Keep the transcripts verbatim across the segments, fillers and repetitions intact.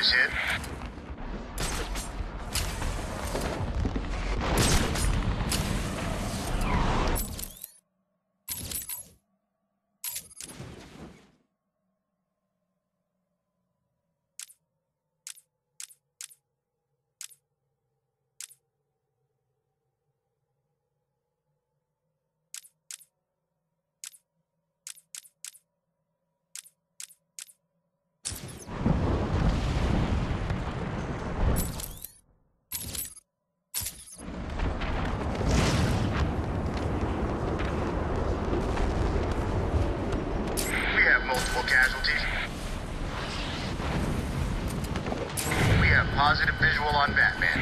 is hit. Multiple casualties. We have positive visual on Batman.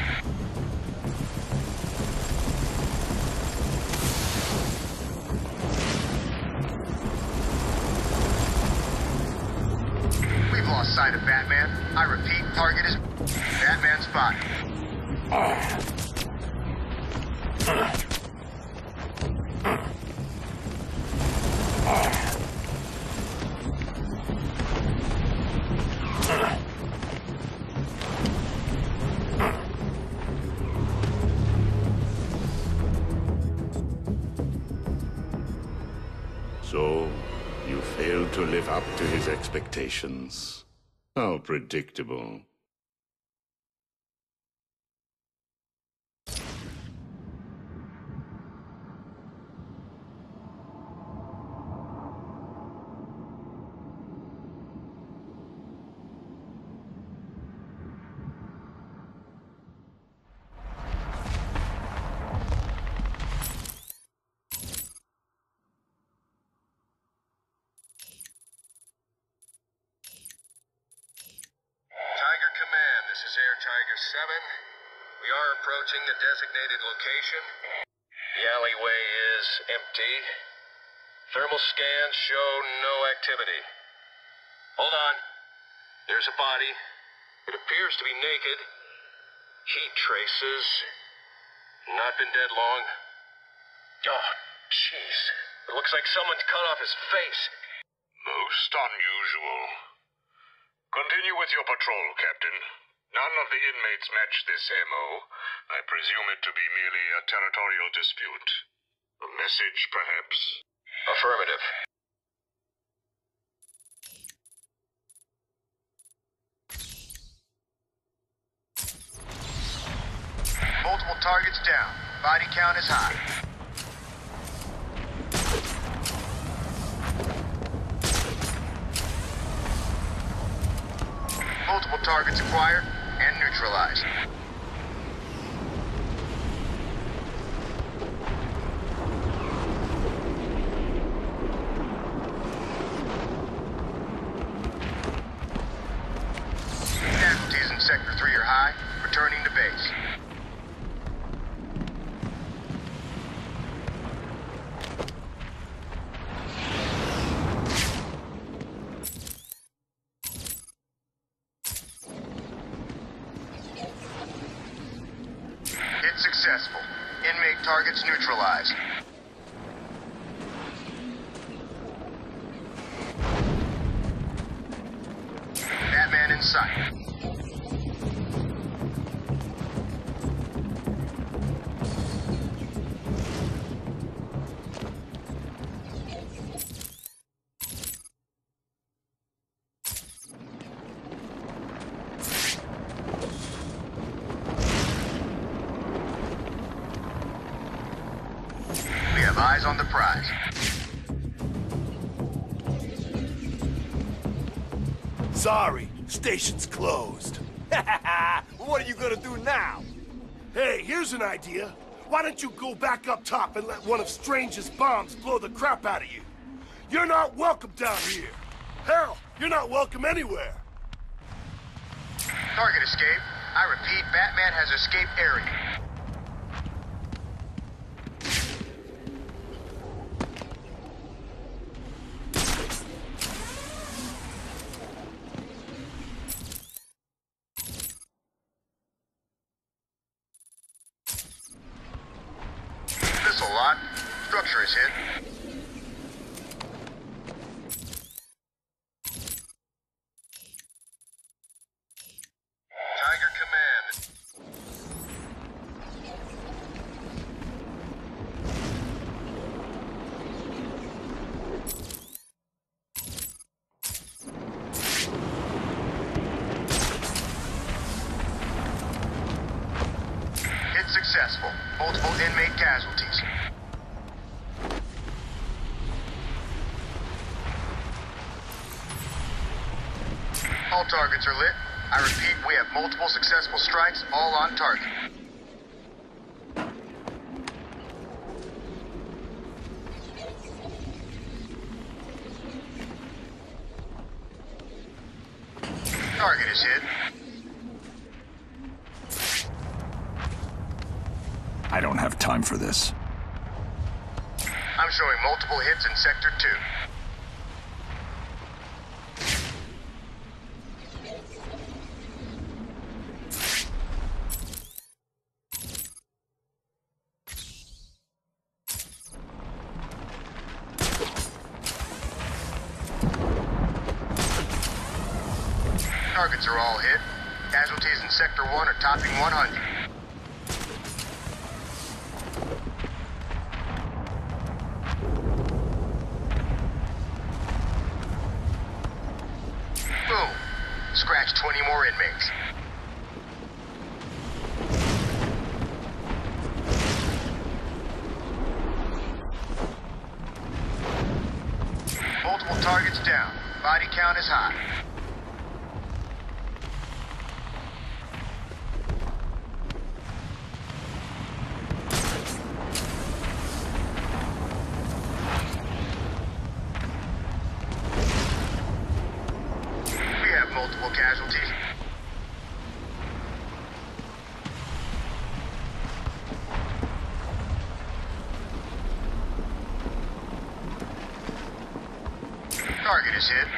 We've lost sight of Batman. I repeat, target is Batman spotted. So, you failed to live up to his expectations. How predictable. Command, this is Air Tiger seven. We are approaching the designated location. The alleyway is empty. Thermal scans show no activity. Hold on. There's a body. It appears to be naked. Heat traces. Not been dead long. Oh, jeez. It looks like someone cut off his face. Most unusual. Continue with your patrol, Captain. None of the inmates match this M O. I presume it to be merely a territorial dispute. A message, perhaps? Affirmative. Multiple targets down. Body count is high. Multiple targets acquired and neutralized. Casualties in Sector three are high, returning to base. Successful. Inmate targets neutralized. Batman in sight. Eyes on the prize. Sorry, station's closed. What are you gonna do now? Hey, here's an idea. Why don't you go back up top and let one of Strange's bombs blow the crap out of you? You're not welcome down here. Hell, you're not welcome anywhere. Target escape. I repeat, Batman has escape area. Missile lock. Structure is hit. All targets are lit. I repeat, we have multiple successful strikes, all on target. Target is hit. I don't have time for this. I'm showing multiple hits in Sector two. Targets are all hit. Casualties in Sector one are topping one hundred. Boom. Scratch twenty more inmates. Multiple targets down. Body count is high. Multiple casualties. Target is hit.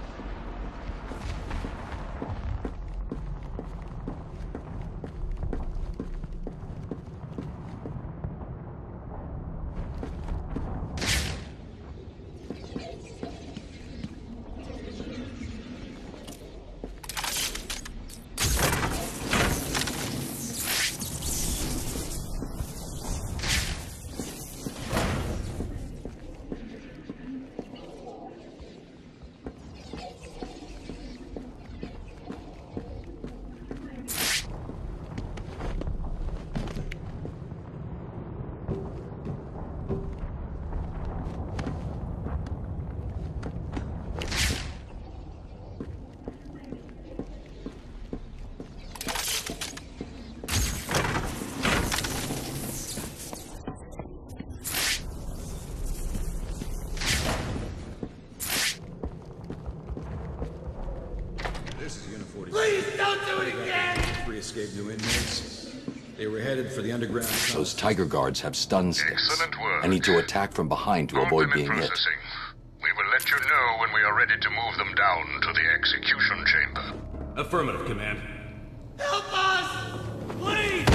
This is Unit forty. Please don't do it again! Three escaped new inmates. They were headed for the underground tunnel. Those Tiger Guards have stun sticks. Excellent work. I need to attack from behind to avoid being hit. Processing. We will let you know when we are ready to move them down to the execution chamber. Affirmative, Command. Help us! Please!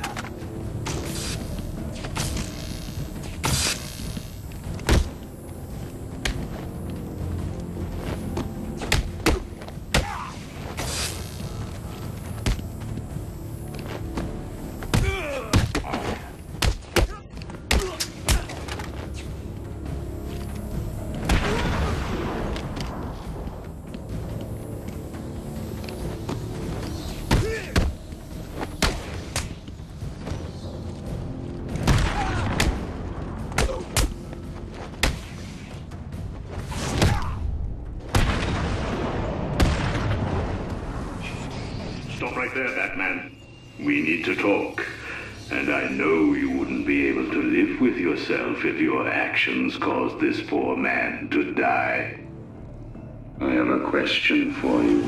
Stop right there, Batman. We need to talk. And I know you wouldn't be able to live with yourself if your actions caused this poor man to die. I have a question for you.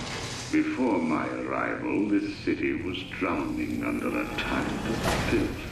Before my arrival, this city was drowning under a tide of filth.